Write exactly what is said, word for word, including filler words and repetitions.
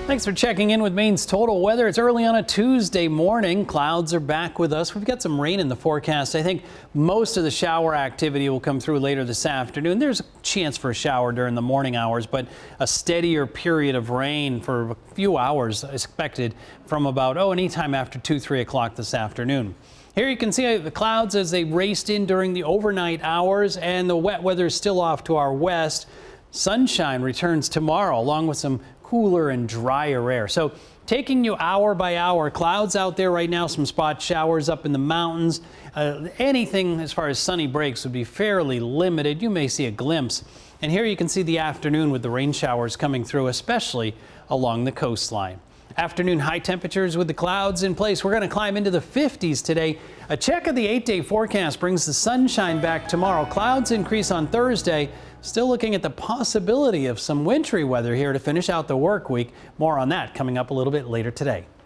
Thanks for checking in with Maine's Total Weather. It's early on a Tuesday morning. Clouds are back with us. We've got some rain in the forecast. I think most of the shower activity will come through later this afternoon. There's a chance for a shower during the morning hours, but a steadier period of rain for a few hours expected from about, oh, anytime after two, three o'clock this afternoon. Here you can see the clouds as they raced in during the overnight hours, and the wet weather is still off to our west. Sunshine returns tomorrow along with some cooler and drier air. So taking you hour by hour, clouds out there right now, some spot showers up in the mountains. Uh, anything as far as sunny breaks would be fairly limited. You may see a glimpse. And here you can see the afternoon with the rain showers coming through, especially along the coastline. Afternoon high temperatures with the clouds in place. We're going to climb into the fifties today. A check of the eight-day forecast brings the sunshine back tomorrow. Clouds increase on Thursday. Still looking at the possibility of some wintry weather here to finish out the work week. More on that coming up a little bit later today.